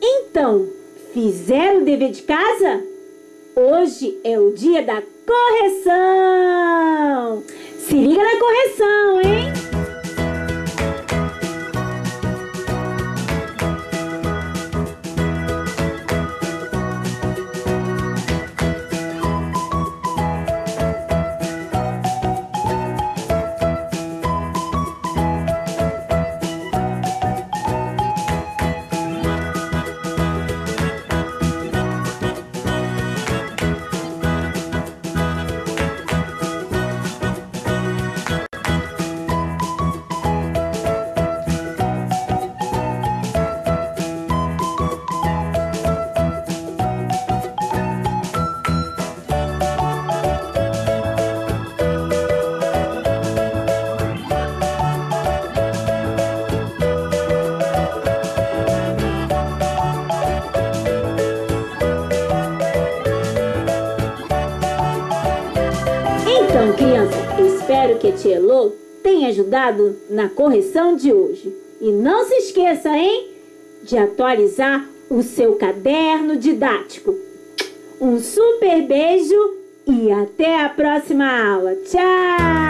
Então, fizeram o dever de casa? Hoje é o dia da correção! Se liga na correção, hein? Então, criança, espero que a tia Elô tenha ajudado na correção de hoje. E não se esqueça, hein, de atualizar o seu caderno didático. Um super beijo e até a próxima aula. Tchau!